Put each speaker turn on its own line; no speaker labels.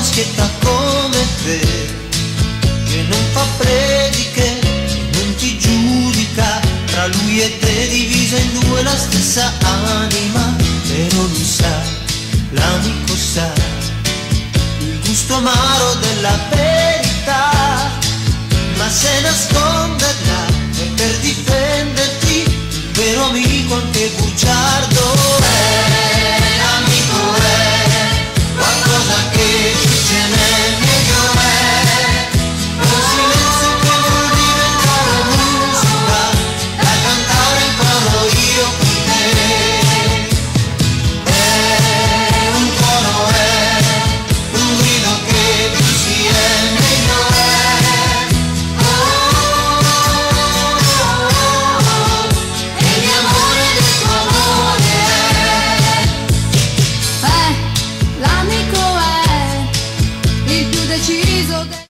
schietta come te, che non fa prediche, che non ti giudica, tra lui e te divisa in due la stessa anima, però lui sa, l'amico sa, il gusto amaro della verità, ma se nasconderla è per difenderti, il vero amico anche bruciare.